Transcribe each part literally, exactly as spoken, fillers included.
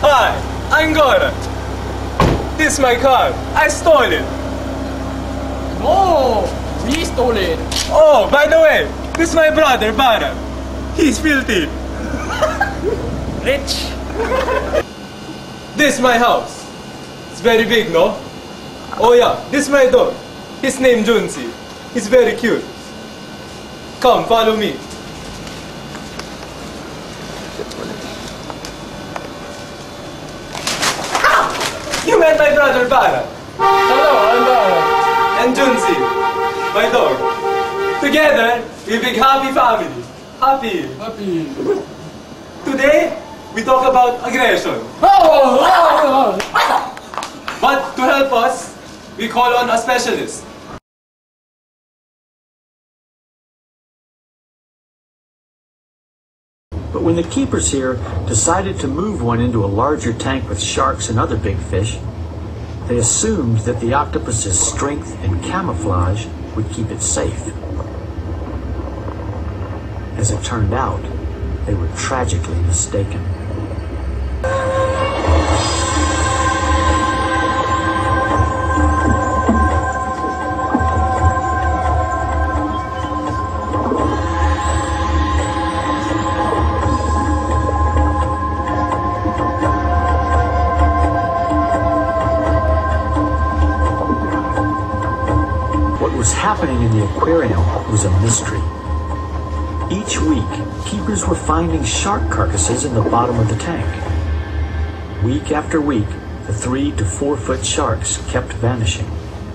Hi, I'm Goran. This is my car. I stole it. No, we stole it. Oh, by the way, this is my brother, Baran. He's filthy. Rich. This is my house. It's very big, no? Oh yeah, this is my dog. His name Junsi. He's very cute. Come, follow me. You met my brother Baran. Hello, I'm Baran. And Junsi, my dog. Together, we big happy family. Happy. Happy. Today, we talk about aggression. Oh, oh, oh. But to help us, we call on a specialist. But when the keepers here decided to move one into a larger tank with sharks and other big fish, they assumed that the octopus's strength and camouflage would keep it safe. As it turned out, they were tragically mistaken. What was happening in the aquarium was a mystery. Each week, keepers were finding shark carcasses in the bottom of the tank. Week after week, the three to four foot sharks kept vanishing.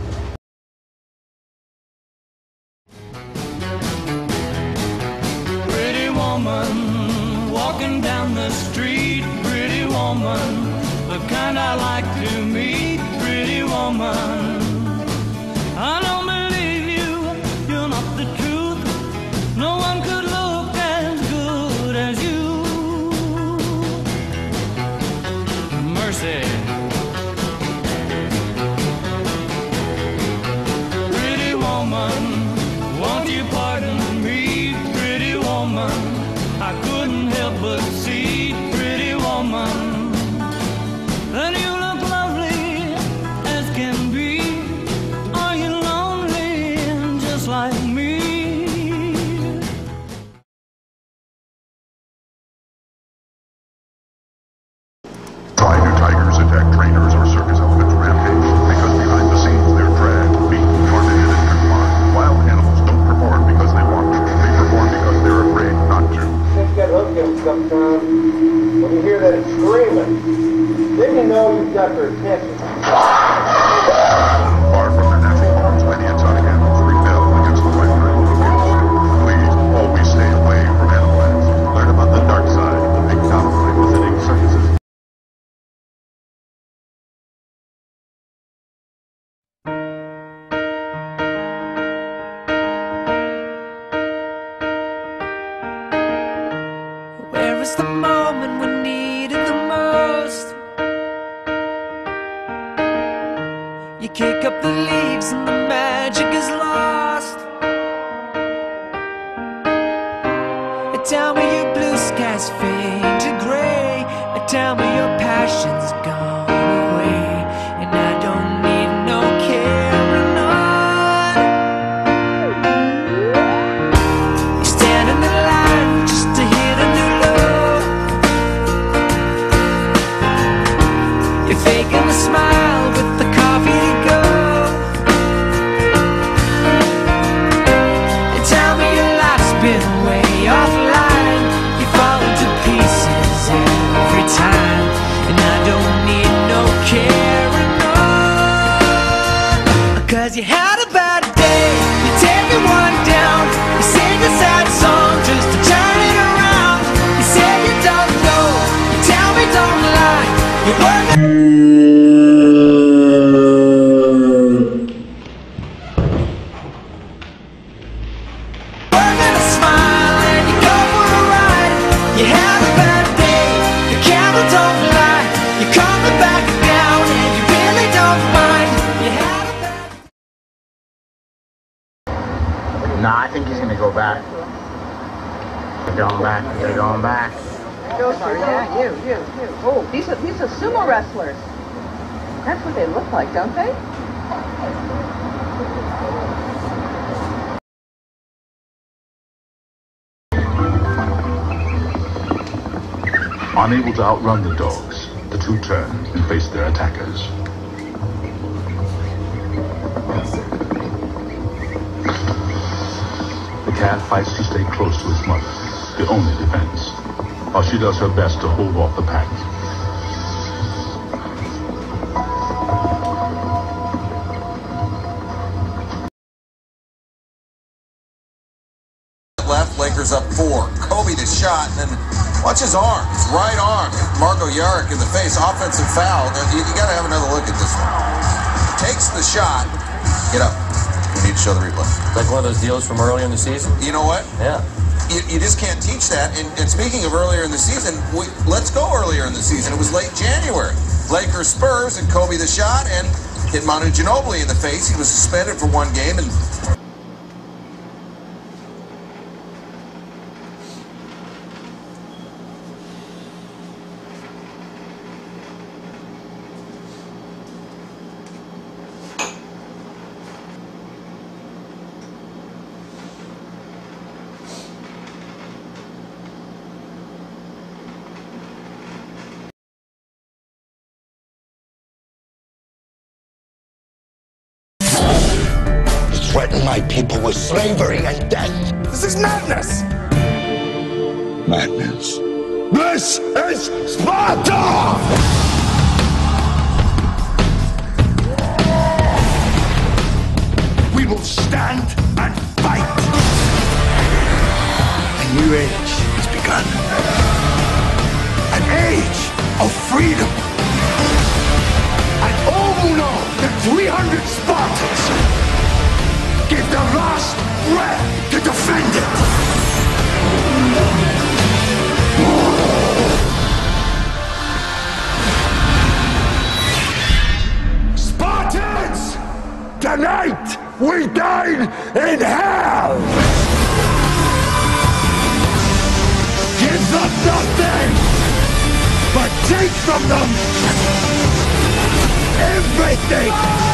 Pretty woman, walking down the street. Pretty woman, the kind I like to meet. Pretty woman, I don't believe you, you're not the truth. No one could look as good as you. Mercy. Pretty woman, won't you pardon me? Pretty woman, I couldn't help but see. Pretty woman, that you look lovely as can be. Are you lonely just like me? Why do tigers attack trainers or circus elephants rampage? Because behind the scenes they're dragged, beaten, tormented, and confined. Wild animals don't perform because they want to. They perform because they're afraid not to. Just get hooked in sometimes. When you hear that it's screaming, then you know you've got their attention. Far from their natural homes, many exotic animals rebel against the lifetime of abuse. Please always stay away from animals. Learn about the dark side of the big cowboy visiting circuses. Where is the moment we need it the most? You kick up the leaves and the magic is lost. Tell me your blue skies fade to gray. Tell me your passion's gone away. And I don't need no carrying on. You stand in the line just to hit a new low. You're faking the smile with the coffee to go. And tell me your life's been way offline. You fall into pieces every time. And I don't need go, sorry. Yeah, you, you, you. Oh, these are these are sumo wrestlers. That's what they look like, don't they? Unable to outrun the dogs, the two turn and face their attackers. The cat fights to stay close to its mother, the only defense, while she does her best to hold off the pack. Left, Lakers up four. Kobe to shot, and then watch his arm, his right arm. Marko Jaric in the face, offensive foul. You, you got to have another look at this one. Takes the shot. Get up. We need to show the replay. Like one of those deals from earlier in the season? You know what? Yeah. You, you just can't teach that. And, and speaking of earlier in the season, we, let's go earlier in the season. It was late January. Lakers Spurs and Kobe the shot and hit Manu Ginobili in the face. He was suspended for one game and. Threaten my people with slavery and death. This is madness! Madness. This is Sparta! We will stand and fight. A new age has begun. An age of freedom. And all who know that three hundred Spartans give their last breath to defend it! Spartans! Tonight, we dine in hell! Give them nothing, but take from them everything!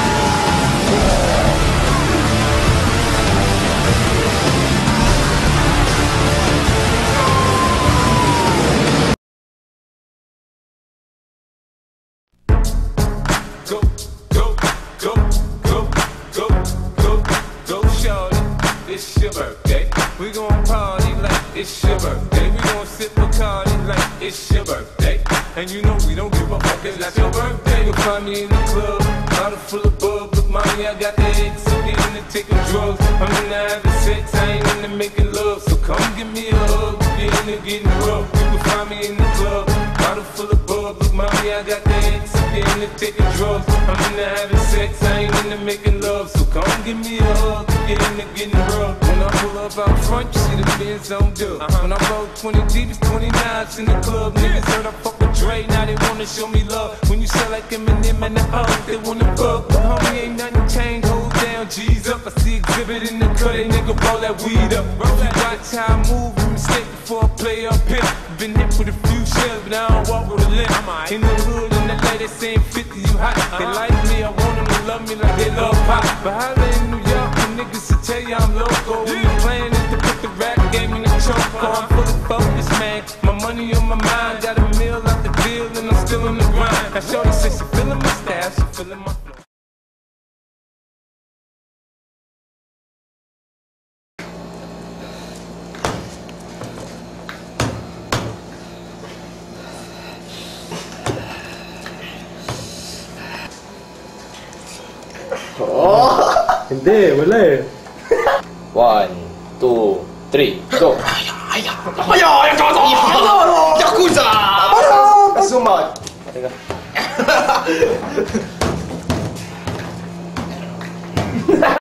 Go, go, go, go, go, go, go, shorty. It's your birthday. We gon' party like it's your birthday. We gon' sip Bacardi like it's your birthday. And you know we don't give a fuck, it's not your birthday. You'll find me in the club, bottle full of bub. Look, mommy, I got the eggs, so get into taking drugs. I'm into having sex, I ain't into making love. So come give me a hug, get into getting rough. You can find me in the club, bottle full of bub. Look, mommy, I got the eggs, so get into taking drugs. I'm into having sex, I ain't into making love. So come give me a hug, get into getting rough. When I pull up out front, you see the Benz on dub. Uh-huh. When I roll twenty deep, it's twenty-nines in the club. Niggas heard I fuck with Dre, now they wanna show me love. When you sell like Eminem and the up, they wanna fuck. But homie, ain't nothing changed, hold down, G's up. I see exhibit in the cut, they nigga roll that weed up. Roll that watch how I move, you mistake before I play up here. Been hit with a few shells, but I don't walk with a limp. In the hood, in the lady, they saying fifty, you hot. They like me, I want them to love me like they love pop. But holla in New York, the niggas will tell you I'm local. When the plan is to put the rap game in the choke. I'm fully focused, man. My money on my mind, got a meal out the deal, and I'm still in the grind. Now shorty says she feeling my style, she feeling my flow. Oh! Hindi, wala eh. One, two, three, go! Yakuza! Kasumat! Teka.